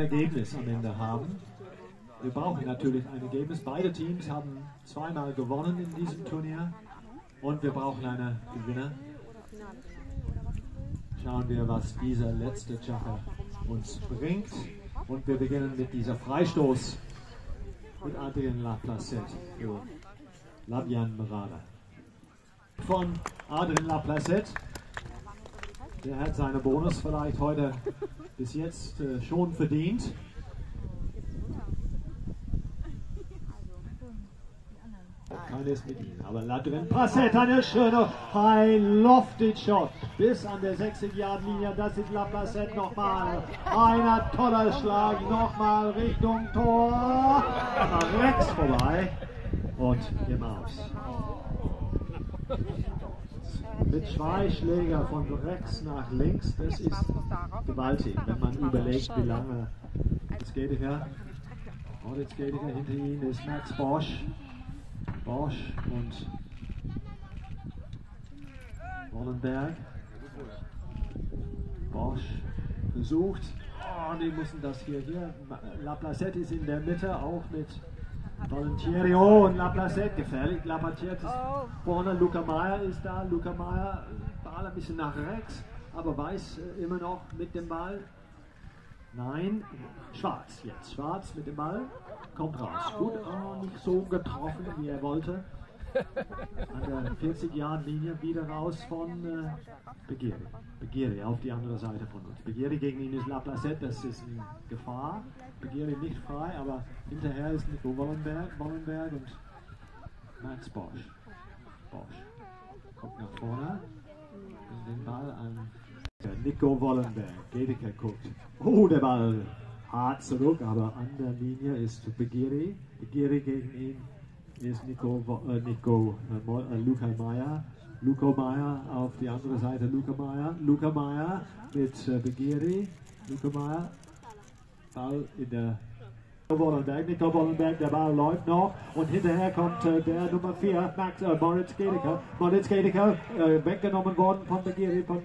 Ergebnis am Ende haben. Wir brauchen natürlich ein Ergebnis. Beide Teams haben zweimal gewonnen in diesem Turnier und wir brauchen einen Gewinner. Schauen wir, was dieser letzte Chukka uns bringt. Und wir beginnen mit dieser Freistoß mit Adrien Laplacette für Labian Merada. Von Adrien Laplacette. Der hat seinen Bonus vielleicht heute bis jetzt schon verdient. Keines mit ihm, aber Adrien Laplacette, eine schöne High-Lofted-Shot bis an der 60-Yard-Linie. Das ist Laplacette nochmal. Ein toller Schlag, nochmal Richtung Tor. Nach rechts vorbei und im Aus. Mit zwei Schläger von rechts nach links, das ist gewaltig, wenn man überlegt, wie lange. Jetzt geht er. Und jetzt geht er, hinter ihm ist Max Bosch. Bosch und Wollenberg. Bosch versucht. Oh, die müssen das hier. Laplacette ist in der Mitte, auch mit Valentieri. Oh, und Laplacette gefährlich. Laplacette ist vorne. Luca Meyer ist da. Luca Meyer, Ball ein bisschen nach rechts, aber weiß immer noch mit dem Ball. Nein, Schwarz jetzt. Schwarz mit dem Ball. Kommt raus. Gut, nicht so getroffen, wie er wollte. An der 40-Yard-Linie wieder raus von Begiri. Begiri auf die andere Seite von uns. Begiri gegen ihn ist Laplacette, das ist eine Gefahr. Begiri nicht frei, aber hinterher ist Nico Wollenberg und Max Bosch. Bosch kommt nach vorne, den Ball an Nico Wollenberg. Gedeke guckt. Oh, der Ball hart zurück, aber an der Linie ist Begiri. Begiri gegen ihn ist Luca Meyer. Luca Meyer auf die andere Seite. Luca Meyer mit Begiri. Luca Meyer. Ball in der Nico Wollenberg, der Ball läuft noch und hinterher kommt der Nummer 4, Moritz Gedeke. Moritz Gedeke weggenommen worden von Begiri, von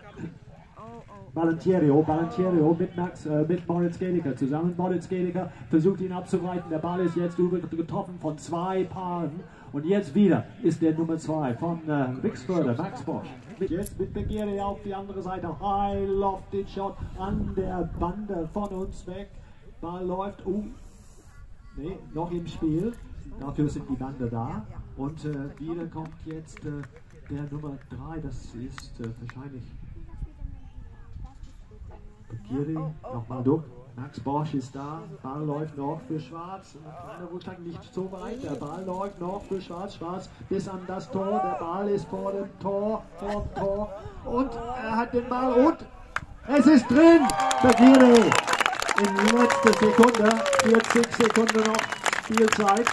Valentierio mit Moritz Gedeke zusammen. Moritz Gedeke versucht ihn abzuweiten. Der Ball ist jetzt getroffen von zwei Paaren. Und jetzt wieder ist der Nummer 2 von Wixförde, Max Bosch. Jetzt mit Begiri auf die andere Seite. High Lofted Shot an der Bande von uns weg. Ball läuft noch im Spiel. Dafür sind die Bande da. Und wieder kommt jetzt der Nummer 3. Das ist wahrscheinlich Begiri, nochmal durch. Max Bosch ist da. Ball läuft noch für Schwarz. Kleiner Rückschlag, nicht so weit. Der Ball läuft noch für Schwarz. Schwarz bis an das Tor. Der Ball ist vor dem Tor. Und er hat den Ball und es ist drin. Begiri in letzter Sekunde. 40 Sekunden noch Spielzeit.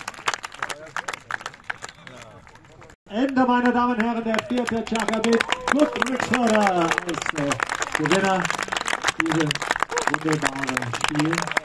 Ende, meine Damen und Herren, der vierte Chukka mit Kurt Wixförde als Gewinner. Diese wunderbare Spiel.